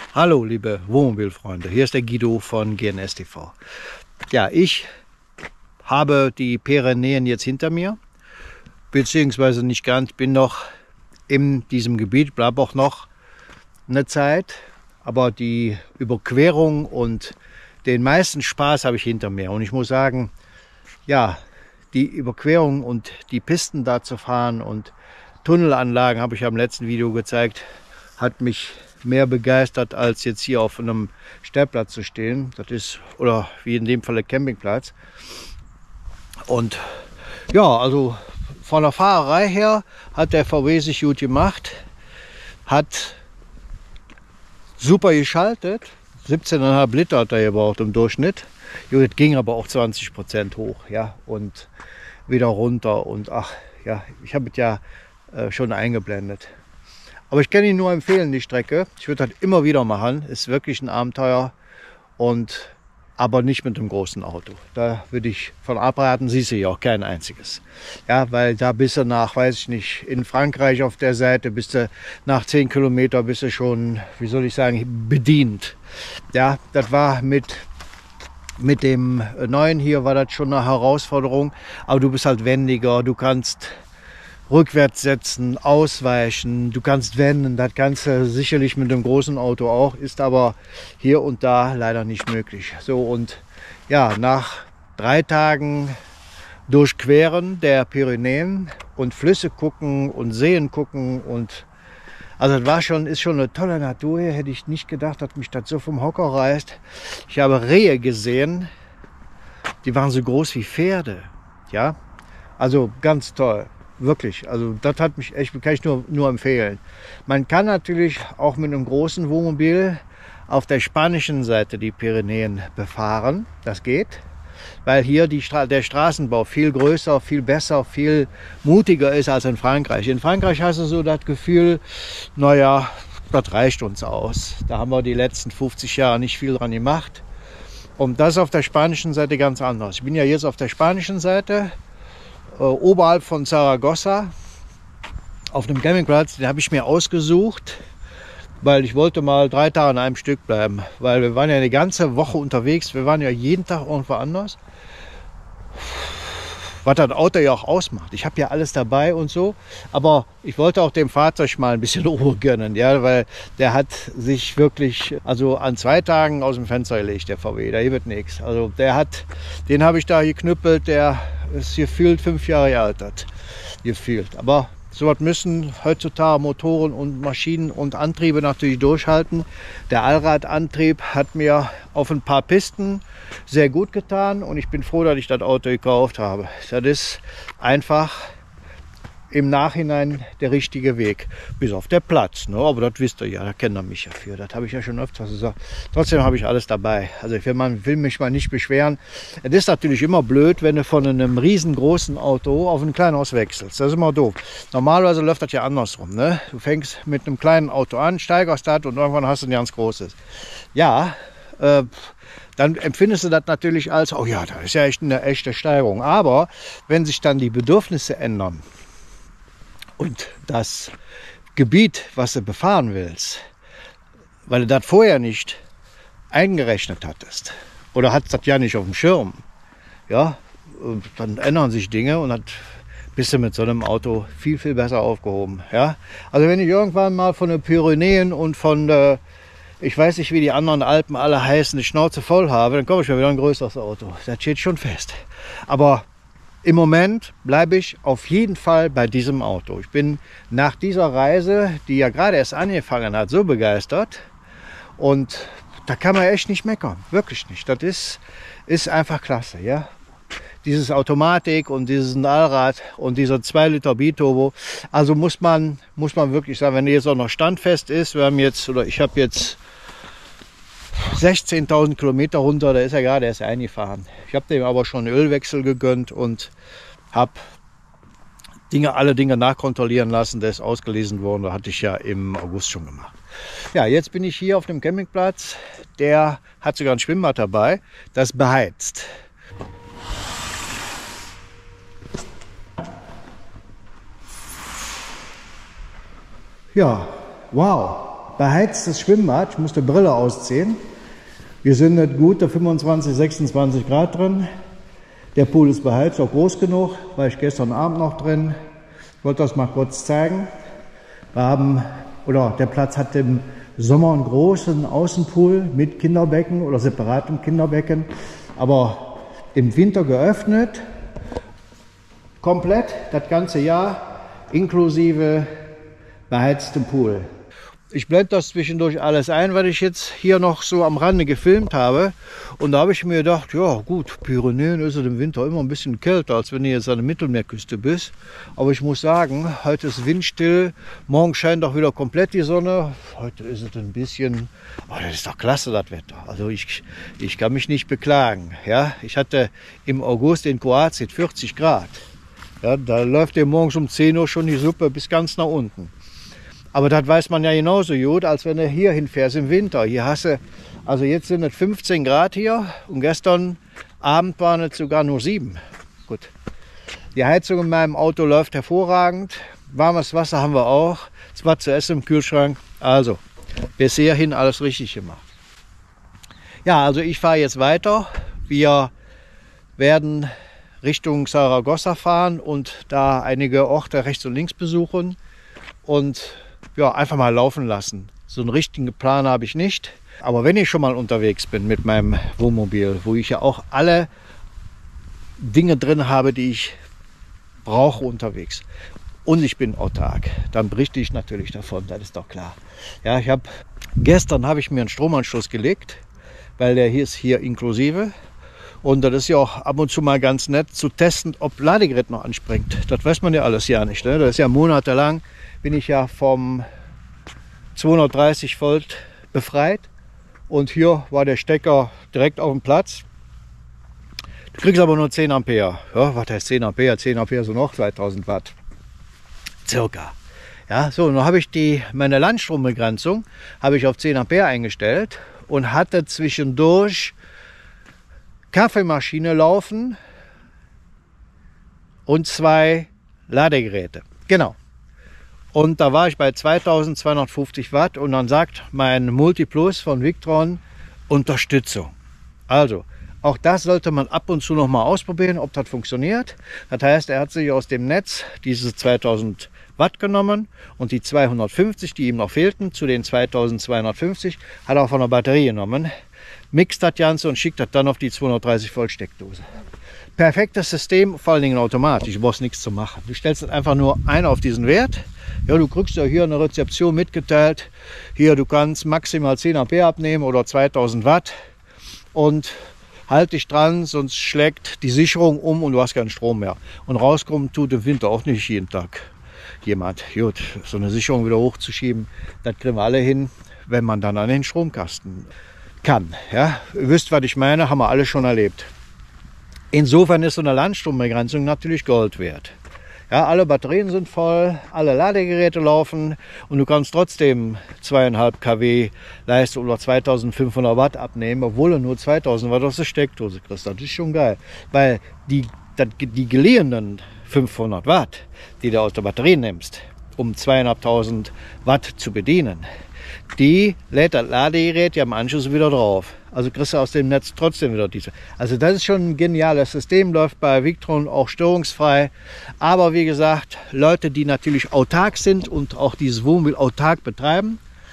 Hallo liebe Wohnmobilfreunde, hier ist der Guido von GNS TV. Ja, ich habe die Pyrenäen jetzt hinter mir, beziehungsweise nicht ganz, bin noch in diesem Gebiet, bleibe auch noch eine Zeit, aber die Überquerung und den meisten Spaß habe ich hinter mir. Und ich muss sagen, ja, die Überquerung und die Pisten da zu fahren und Tunnelanlagen, habe ich ja im letzten Video gezeigt, hat mich mehr begeistert, als jetzt hier auf einem Stellplatz zu stehen. Das ist, oder wie in dem Fall der Campingplatz. Und ja, also von der Fahrerei her hat der VW sich gut gemacht, hat super geschaltet. 17,5 Liter hat er gebraucht im Durchschnitt. Das ging aber auch 20% hoch, ja, und wieder runter. Und ach ja, ich habe es ja schon eingeblendet. Aber ich kann Ihnen nur empfehlen, die Strecke. Ich würde das immer wieder machen. Ist wirklich ein Abenteuer. Aber nicht mit einem großen Auto. Da würde ich von abraten. Siehst du ja auch kein einziges. Ja, weil da bist du nach, weiß ich nicht, in Frankreich auf der Seite, bist du nach 10 Kilometer bist du schon, wie soll ich sagen, bedient. Ja, das war mit dem neuen hier war das schon eine Herausforderung. Aber du bist halt wendiger. Du kannst rückwärts setzen, ausweichen, du kannst wenden, das Ganze sicherlich mit dem großen Auto auch, ist aber hier und da leider nicht möglich. So, und ja, nach 3 Tagen Durchqueren der Pyrenäen und Flüsse gucken und Seen gucken und also das war schon, ist schon eine tolle Natur hier, hätte ich nicht gedacht, dass mich das so vom Hocker reißt. Ich habe Rehe gesehen, die waren so groß wie Pferde, ja, also ganz toll. Wirklich, also das hat mich echt, kann ich nur empfehlen. Man kann natürlich auch mit einem großen Wohnmobil auf der spanischen Seite die Pyrenäen befahren. Das geht, weil hier der Straßenbau viel größer, viel besser, viel mutiger ist als in Frankreich. In Frankreich hast du so das Gefühl, naja, das reicht uns aus. Da haben wir die letzten 50 Jahre nicht viel dran gemacht. Und das ist auf der spanischen Seite ganz anders. Ich bin ja jetzt auf der spanischen Seite. Oberhalb von Zaragoza auf einem Campingplatz, den habe ich mir ausgesucht, weil ich wollte mal 3 Tage an einem Stück bleiben, weil wir waren ja eine ganze Woche unterwegs, wir waren ja jeden Tag irgendwo anders, was das Auto ja auch ausmacht. Ich habe ja alles dabei und so, aber ich wollte auch dem Fahrzeug mal ein bisschen Ruhe gönnen, ja, weil der hat sich wirklich, also an 2 Tagen aus dem Fenster gelegt, der VW, da gibt nichts. Also den habe ich da geknüppelt, der ist gefühlt 5 Jahre gealtert, gefühlt. Aber sowas müssen heutzutage Motoren und Maschinen und Antriebe natürlich durchhalten. Der Allradantrieb hat mir auf ein paar Pisten sehr gut getan und ich bin froh, dass ich das Auto gekauft habe. Das ist einfach im Nachhinein der richtige Weg, bis auf der Platz. Ne? Aber das wisst ihr ja, da kennt ihr mich ja für. Das habe ich ja schon öfters gesagt. Trotzdem habe ich alles dabei. Also man will mich mal nicht beschweren. Es ist natürlich immer blöd, wenn du von einem riesengroßen Auto auf ein kleines wechselst. Das ist immer doof. Normalerweise läuft das ja andersrum. Ne? Du fängst mit einem kleinen Auto an, steigerst das und irgendwann hast du ein ganz großes. Ja, dann empfindest du das natürlich als, oh ja, das ist ja echt eine echte Steigerung. Aber wenn sich dann die Bedürfnisse ändern, und das Gebiet, was du befahren willst, weil du das vorher nicht eingerechnet hattest oder hattest das ja nicht auf dem Schirm, ja, dann ändern sich Dinge und dann bist du mit so einem Auto viel, viel besser aufgehoben. Ja? Also wenn ich irgendwann mal von den Pyrenäen und von der, ich weiß nicht, wie die anderen Alpen alle heißen, die Schnauze voll habe, dann komme ich mir wieder ein größeres Auto. Das steht schon fest. Aber im Moment bleibe ich auf jeden Fall bei diesem Auto. Ich bin nach dieser Reise, die ja gerade erst angefangen hat, so begeistert. Und da kann man echt nicht meckern. Wirklich nicht. Das ist einfach klasse. Ja? Dieses Automatik und dieses Allrad und dieser 2 Liter Biturbo. Also muss man wirklich sagen, wenn die jetzt auch noch standfest ist, ich habe jetzt 16.000 Kilometer runter, da ist er gerade erst eingefahren. Ich habe dem aber schon Ölwechsel gegönnt und habe alle Dinge nachkontrollieren lassen. Der ist ausgelesen worden, da hatte ich ja im August schon gemacht. Ja, jetzt bin ich hier auf dem Campingplatz. Der hat sogar ein Schwimmbad dabei, das beheizt. Ja, wow. beheiztes Schwimmbad. Ich musste Brille ausziehen. Wir sind nicht gute 25, 26 Grad drin. Der Pool ist beheizt, auch groß genug, war ich gestern Abend noch drin. Ich wollte das mal kurz zeigen. Der Platz hat im Sommer einen großen Außenpool mit Kinderbecken oder separatem Kinderbecken, aber im Winter geöffnet, komplett das ganze Jahr, inklusive beheiztem Pool. Ich blende das zwischendurch alles ein, was ich jetzt hier noch so am Rande gefilmt habe. Und da habe ich mir gedacht, ja gut, Pyrenäen ist es im Winter immer ein bisschen kälter, als wenn du jetzt an der Mittelmeerküste bist. Aber ich muss sagen, heute ist windstill, morgen scheint auch wieder komplett die Sonne. Heute ist es ein bisschen, das ist doch klasse, das Wetter. Also ich kann mich nicht beklagen. Ja? Ich hatte im August in Kroatien 40 Grad. Ja, da läuft dir morgens um 10 Uhr schon die Suppe bis ganz nach unten. Aber das weiß man ja genauso gut, als wenn du hier hinfährst im Winter. Hier hast du, also jetzt sind es 15 Grad hier und gestern Abend waren es sogar nur 7. Gut. Die Heizung in meinem Auto läuft hervorragend. Warmes Wasser haben wir auch. Es war zu essen im Kühlschrank. Also, bis hierhin alles richtig gemacht. Ja, also ich fahre jetzt weiter. Wir werden Richtung Saragossa fahren und da einige Orte rechts und links besuchen. Und ja, einfach mal laufen lassen. So einen richtigen Plan habe ich nicht. Aber wenn ich schon mal unterwegs bin mit meinem Wohnmobil, wo ich ja auch alle Dinge drin habe, die ich brauche unterwegs, und ich bin autark, dann berichte ich natürlich davon, das ist doch klar. Ja, gestern habe ich mir einen Stromanschluss gelegt, weil der hier ist hier inklusive. Und das ist ja auch ab und zu mal ganz nett zu testen, ob Ladegerät noch anspringt. Das weiß man ja alles ja nicht. Ne? Das ist ja monatelang, bin ich ja vom 230 Volt befreit. Und hier war der Stecker direkt auf dem Platz. Du kriegst aber nur 10 Ampere. Ja, was heißt 10 Ampere? 10 Ampere so noch 2000 Watt. Circa. Ja, so, nun habe ich meine Landstrombegrenzung habe ich auf 10 Ampere eingestellt und hatte zwischendurch Kaffeemaschine laufen und 2 Ladegeräte. Genau. Und da war ich bei 2250 Watt und dann sagt mein Multiplus von Victron Unterstützung. Also, auch das sollte man ab und zu noch mal ausprobieren, ob das funktioniert. Das heißt, er hat sich aus dem Netz diese 2000 Watt genommen und die 250, die ihm noch fehlten, zu den 2250, hat er auch von der Batterie genommen. Mixt das Ganze und schickt das dann auf die 230 Volt Steckdose. Perfektes System, vor allen Dingen automatisch, du brauchst nichts zu machen. Du stellst einfach nur ein auf diesen Wert. Ja, du kriegst ja hier eine Rezeption mitgeteilt. Hier, du kannst maximal 10 Ampere abnehmen oder 2000 Watt. Und halt dich dran, sonst schlägt die Sicherung um und du hast keinen Strom mehr. Und rauskommen tut im Winter auch nicht jeden Tag jemand. Gut, so eine Sicherung wieder hochzuschieben, das kriegen wir alle hin, wenn man dann an den Stromkasten kann. Ja? Ihr wisst, was ich meine, haben wir alle schon erlebt. Insofern ist so eine Landstrombegrenzung natürlich Gold wert. Ja, alle Batterien sind voll, alle Ladegeräte laufen und du kannst trotzdem 2,5 kW Leistung oder 2500 Watt abnehmen, obwohl du nur 2000 Watt aus der Steckdose kriegst. Das ist schon geil, weil die geliehenen 500 Watt, die du aus der Batterie nimmst, um 2500 Watt zu bedienen, die lädt das Ladegerät ja im Anschluss wieder drauf. Also kriegst du aus dem Netz trotzdem wieder diese. Also das ist schon ein geniales System, läuft bei Victron auch störungsfrei. Aber wie gesagt, Leute, die natürlich autark sind und auch dieses Wohnmobil autark betreiben,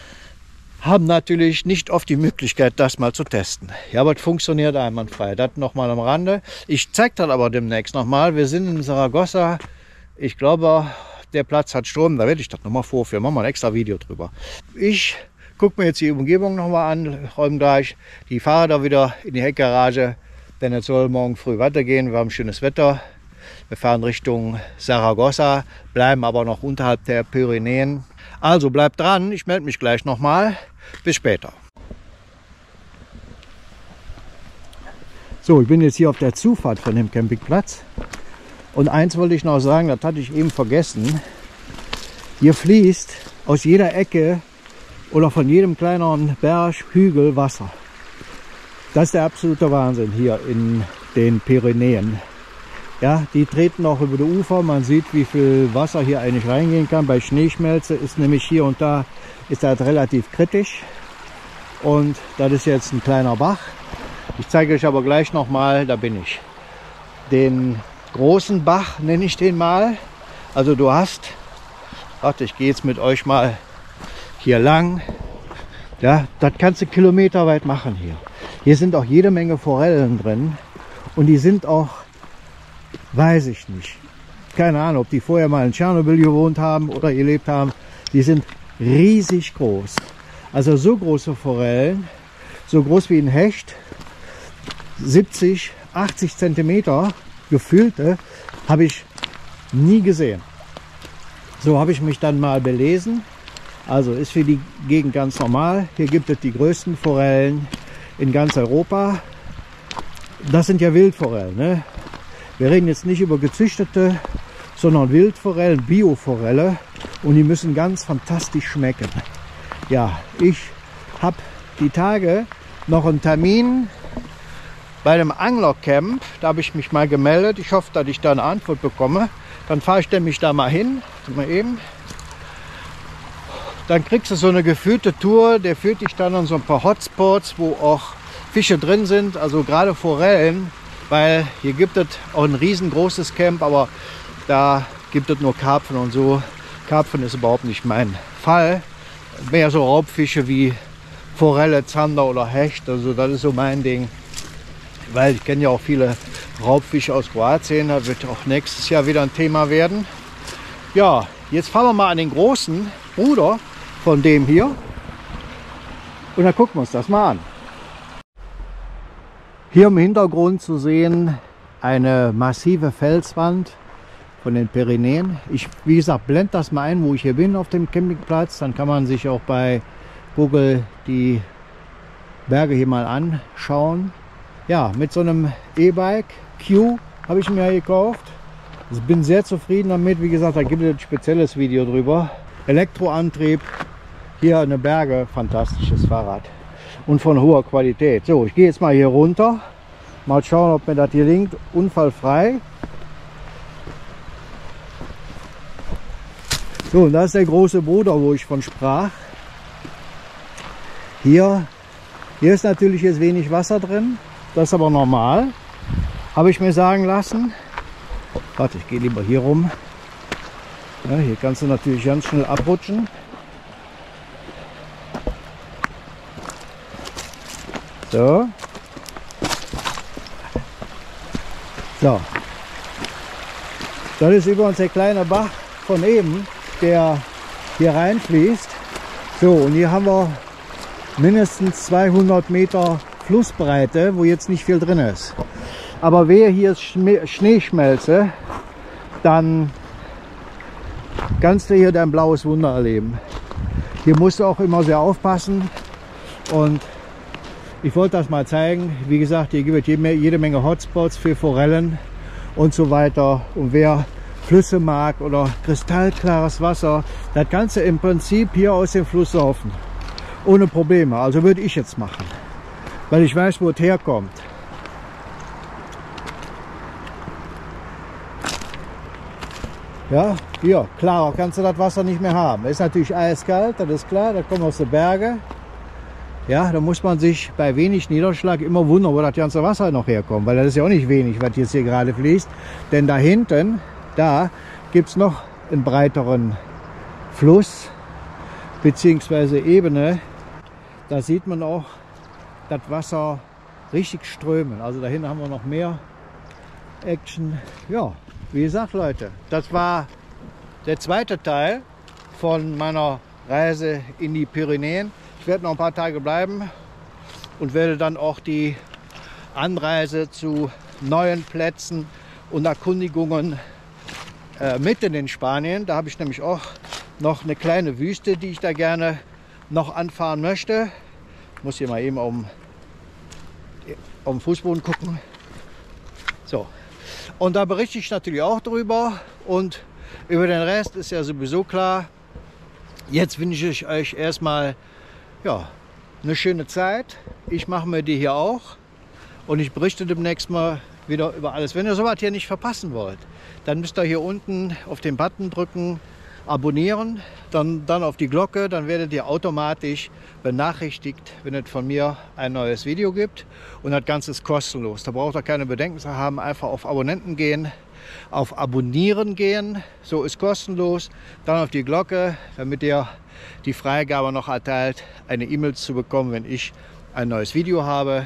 haben natürlich nicht oft die Möglichkeit, das mal zu testen. Ja, aber es funktioniert einwandfrei. Das nochmal am Rande. Ich zeige das aber demnächst nochmal. Wir sind in Saragossa. Ich glaube, der Platz hat Strom. Da werde ich das nochmal vorführen. Machen wir ein extra Video drüber. Ich gucke mir jetzt die Umgebung nochmal an, räume gleich die Fahrräder wieder in die Heckgarage, denn es soll morgen früh weitergehen. Wir haben schönes Wetter. Wir fahren Richtung Saragossa, bleiben aber noch unterhalb der Pyrenäen. Also bleibt dran, ich melde mich gleich nochmal. Bis später. So, ich bin jetzt hier auf der Zufahrt von dem Campingplatz. Und eins wollte ich noch sagen, das hatte ich eben vergessen. Hier fließt aus jeder Ecke oder von jedem kleineren Berg, Hügel Wasser. Das ist der absolute Wahnsinn hier in den Pyrenäen. Ja, die treten auch über die Ufer. Man sieht, wie viel Wasser hier eigentlich reingehen kann. Bei Schneeschmelze ist nämlich hier und da ist das relativ kritisch. Und das ist jetzt ein kleiner Bach. Ich zeige euch aber gleich nochmal, da bin ich. Den großen Bach nenne ich den mal. Also du hast, warte, ich gehe jetzt mit euch mal hier lang. Ja, das kannst du kilometerweit machen hier. Hier sind auch jede Menge Forellen drin. Und die sind auch, weiß ich nicht, keine Ahnung, ob die vorher mal in Tschernobyl gewohnt haben oder gelebt haben. Die sind riesig groß. Also so große Forellen, so groß wie ein Hecht, 70, 80 Zentimeter gefüllte, habe ich nie gesehen. So habe ich mich dann mal belesen. Also ist für die Gegend ganz normal. Hier gibt es die größten Forellen in ganz Europa. Das sind ja Wildforellen, ne? Wir reden jetzt nicht über gezüchtete, sondern Wildforellen, Bioforelle. Und die müssen ganz fantastisch schmecken. Ja, ich habe die Tage noch einen Termin bei einem Anglercamp. Da habe ich mich mal gemeldet. Ich hoffe, dass ich da eine Antwort bekomme. Dann fahre ich nämlich da mal hin. Mal eben. Dann kriegst du so eine geführte Tour. Der führt dich dann an so ein paar Hotspots, wo auch Fische drin sind. Also gerade Forellen. Weil hier gibt es auch ein riesengroßes Camp. Aber da gibt es nur Karpfen und so. Karpfen ist überhaupt nicht mein Fall. Mehr so Raubfische wie Forelle, Zander oder Hecht. Also das ist so mein Ding. Weil ich kenne ja auch viele Raubfische aus Kroatien. Das wird auch nächstes Jahr wieder ein Thema werden. Ja, jetzt fahren wir mal an den großen Bruder von dem hier. Und dann gucken wir uns das mal an. Hier im Hintergrund zu sehen eine massive Felswand von den Pyrenäen. Ich, wie gesagt, blende das mal ein, wo ich hier bin auf dem Campingplatz. Dann kann man sich auch bei Google die Berge hier mal anschauen. Ja, mit so einem E-Bike Q habe ich mir gekauft. Ich bin sehr zufrieden damit. Wie gesagt, da gibt es ein spezielles Video drüber. Elektroantrieb, hier eine Berge, fantastisches Fahrrad und von hoher Qualität. So, ich gehe jetzt mal hier runter. Mal schauen, ob mir das hier gelingt. Unfallfrei. So, und das ist der große Bruder, wo ich von sprach. Hier ist natürlich jetzt wenig Wasser drin. Das ist aber normal. Habe ich mir sagen lassen. Warte, ich gehe lieber hier rum. Ja, hier kannst du natürlich ganz schnell abrutschen. So. So. Das ist übrigens der kleine Bach von eben, der hier reinfließt. So, und hier haben wir mindestens 200 Meter Flussbreite, wo jetzt nicht viel drin ist. Aber wehe, hier ist Schneeschmelze, dann kannst du hier dein blaues Wunder erleben. Hier musst du auch immer sehr aufpassen. Und ich wollte das mal zeigen. Wie gesagt, hier gibt es jede Menge Hotspots für Forellen und so weiter. Und wer Flüsse mag oder kristallklares Wasser, das kannst du im Prinzip hier aus dem Fluss saufen. Ohne Probleme. Also würde ich jetzt machen. Weil ich weiß, wo es herkommt. Ja, hier, klar, kannst du das Wasser nicht mehr haben. Ist natürlich eiskalt, das ist klar, das kommt aus den Bergen. Ja, da muss man sich bei wenig Niederschlag immer wundern, wo das ganze Wasser noch herkommt. Weil das ist ja auch nicht wenig, was jetzt hier gerade fließt. Denn da hinten, da gibt es noch einen breiteren Fluss bzw. Ebene. Da sieht man auch das Wasser richtig strömen. Also da hinten haben wir noch mehr Action. Ja, wie gesagt, Leute, das war der zweite Teil von meiner Reise in die Pyrenäen. Ich werde noch ein paar Tage bleiben und werde dann auch die Anreise zu neuen Plätzen und Erkundigungen mitten in Spanien. Da habe ich nämlich auch noch eine kleine Wüste, die ich da gerne noch anfahren möchte. Ich muss hier mal eben auf den Fußboden gucken. So. Und da berichte ich natürlich auch drüber. Und über den Rest ist ja sowieso klar. Jetzt wünsche ich euch erstmal ja, eine schöne Zeit. Ich mache mir die hier auch. Und ich berichte demnächst mal wieder über alles. Wenn ihr sowas hier nicht verpassen wollt, dann müsst ihr hier unten auf den Button drücken, abonnieren, dann auf die Glocke, dann werdet ihr automatisch benachrichtigt, wenn es von mir ein neues Video gibt. Und das Ganze ist kostenlos. Da braucht ihr keine Bedenken zu haben. Einfach auf Abonnenten gehen, auf Abonnieren gehen, so ist kostenlos. Dann auf die Glocke, damit ihr die Freigabe noch erteilt, eine E-Mail zu bekommen, wenn ich ein neues Video habe.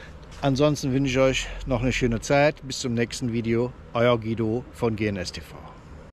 Ansonsten wünsche ich euch noch eine schöne Zeit. Bis zum nächsten Video. Euer Guido von GNS TV.